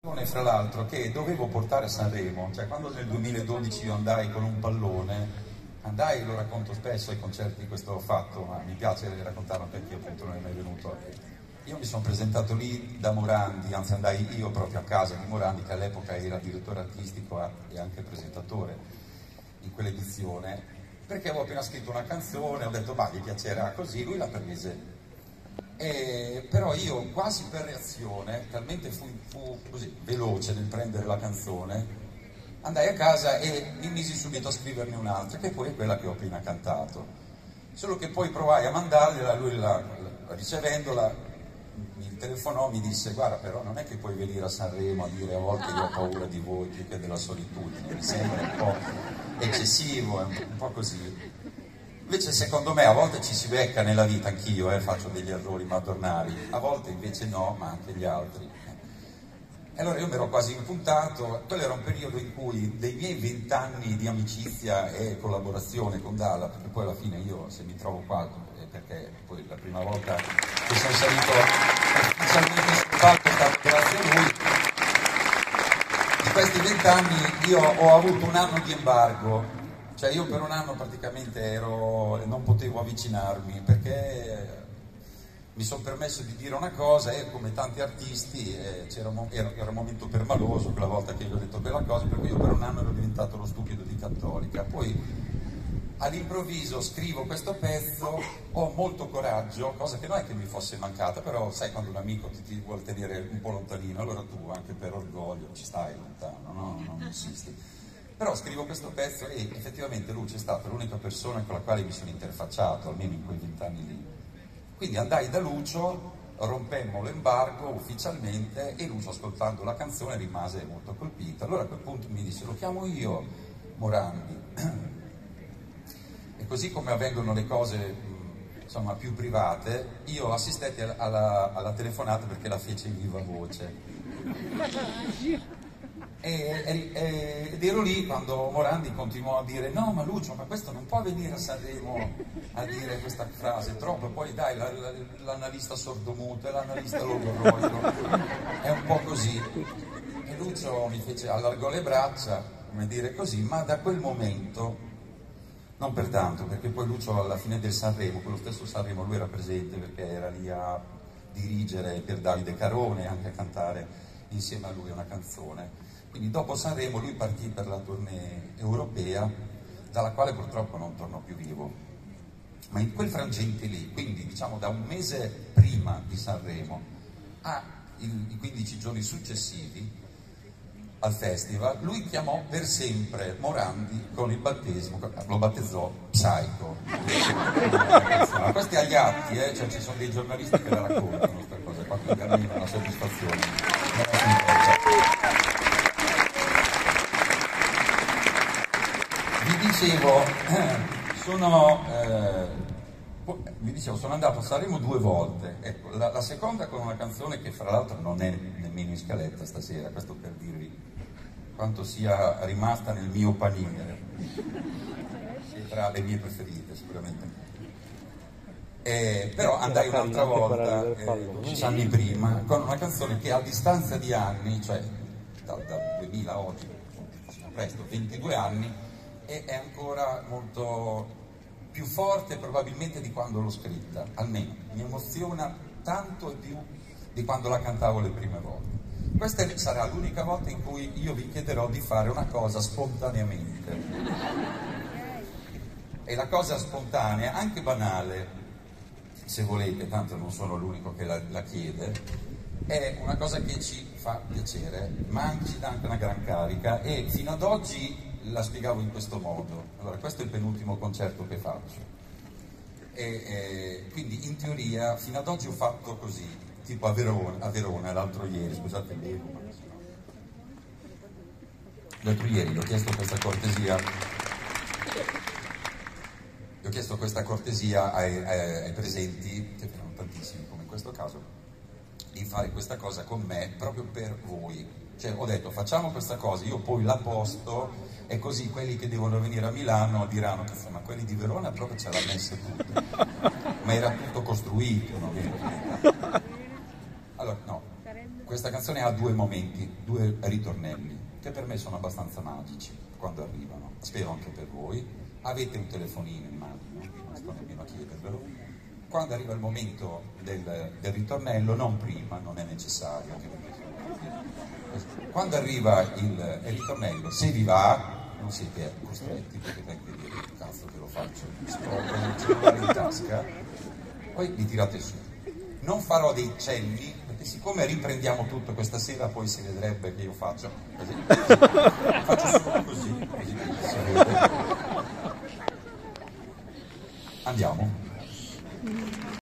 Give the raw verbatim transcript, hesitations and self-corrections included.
Fra l'altro che dovevo portare a Sanremo, cioè quando nel duemiladodici io andai con un pallone, andai, lo racconto spesso ai concerti questo fatto, ma mi piace raccontarlo perché appunto non è mai venuto. Io mi sono presentato lì da Morandi, anzi andai io proprio a casa di Morandi, che all'epoca era direttore artistico e anche presentatore in quell'edizione, perché avevo appena scritto una canzone, ho detto ma gli piacerà così, lui la prese. E, però io quasi per reazione, talmente fu, fu così veloce nel prendere la canzone, andai a casa e mi misi subito a scriverne un'altra, che poi è quella che ho appena cantato. Solo che poi provai a mandargliela, lui la, la, ricevendola mi telefonò, mi disse guarda però non è che puoi venire a Sanremo a dire a volte io ho paura di voi più che della solitudine, mi sembra un po' eccessivo, è un, un po' così. Invece secondo me a volte ci si becca nella vita, anch'io eh, faccio degli errori madornali, a volte invece no, ma anche gli altri. E allora io mi ero quasi impuntato, quello era un periodo in cui dei miei vent'anni di amicizia e collaborazione con Dalla, perché poi alla fine io se mi trovo qua, è perché poi la prima volta che sono salito ufficialmente sul palco è stato grazie a lui. In questi vent'anni io ho avuto un anno di embargo. Cioè io per un anno praticamente ero, non potevo avvicinarmi perché mi sono permesso di dire una cosa e come tanti artisti eh, c'era un, era, era un momento permaloso quella volta che gli ho detto bella cosa, perché io per un anno ero diventato lo stupido di Cattolica. Poi all'improvviso scrivo questo pezzo, ho molto coraggio, cosa che non è che mi fosse mancata, però sai quando un amico ti, ti vuole tenere un po' lontanino, allora tu anche per orgoglio ci stai lontano, no? Non insisti. Però scrivo questo pezzo e effettivamente Lucio è stata l'unica persona con la quale mi sono interfacciato, almeno in quei vent'anni lì. Quindi andai da Lucio, rompemmo l'embargo ufficialmente e Lucio ascoltando la canzone rimase molto colpito. Allora a quel punto mi disse lo chiamo io Morandi. E così come avvengono le cose insomma più private, io assistetti alla, alla telefonata perché la fece in viva voce. E, e, ed ero lì quando Morandi continuò a dire no ma Lucio ma questo non può venire a Sanremo a dire questa frase troppo, poi dai la, la, l'analista sordomuto e l'analista logorroico è un po' così. E Lucio mi fece, allargò le braccia come dire così, ma da quel momento non per tanto, perché poi Lucio alla fine del Sanremo, quello stesso Sanremo lui era presente perché era lì a dirigere per Davide Carone e anche a cantare insieme a lui una canzone. Quindi dopo Sanremo lui partì per la tournée europea, dalla quale purtroppo non tornò più vivo. Ma in quel frangente lì, quindi diciamo da un mese prima di Sanremo a il, i quindici giorni successivi al festival, lui chiamò per sempre Morandi con il battesimo, lo battezzò Psycho. Ma questi agli atti, eh? Cioè ci sono dei giornalisti che la raccontano questa cosa, qua quindi a me è una soddisfazione. Vi dicevo, sono, eh, vi dicevo, sono andato a Sanremo due volte, ecco, la, la seconda con una canzone che fra l'altro non è nemmeno in scaletta stasera, questo per dirvi quanto sia rimasta nel mio paniere, e tra le mie preferite sicuramente. Eh, però andai un'altra volta, eh, dodici anni prima, con una canzone che a distanza di anni, cioè dal, dal duemila a oggi, presto, ventidue anni, e è ancora molto più forte probabilmente di quando l'ho scritta, almeno mi emoziona tanto e più di quando la cantavo le prime volte. Questa sarà l'unica volta in cui io vi chiederò di fare una cosa spontaneamente. E la cosa spontanea, anche banale, se volete, tanto non sono l'unico che la, la chiede, è una cosa che ci fa piacere, ma anche ci dà anche una gran carica e fino ad oggi la spiegavo in questo modo. Allora, questo è il penultimo concerto che faccio e, e quindi in teoria fino ad oggi ho fatto così, tipo a Verona, a Verona l'altro ieri, scusate l'ego, ma l'altro ieri gli ho chiesto questa cortesia gli ho chiesto questa cortesia ai, ai, ai presenti, che erano tantissimi come in questo caso, di fare questa cosa con me proprio per voi. Cioè ho detto facciamo questa cosa, io poi la posto e così quelli che devono venire a Milano diranno che ma quelli di Verona proprio ce l'ha messa tutta, ma era tutto costruito, no? Allora no, questa canzone ha due momenti, due ritornelli, che per me sono abbastanza magici quando arrivano, spero anche per voi. Avete un telefonino, immagino, non sto nemmeno a chiedervelo. Quando arriva il momento del, del ritornello, non prima, non è necessario, anche perché quando arriva il, il ritornello, se vi va, non siete costretti, perché tengo di dire, cazzo che lo faccio, scordo il cellulare in tasca, poi li tirate su. Non farò dei cenni, perché siccome riprendiamo tutto questa sera, poi si vedrebbe che io faccio così, così. Faccio solo così, così si vede. Andiamo.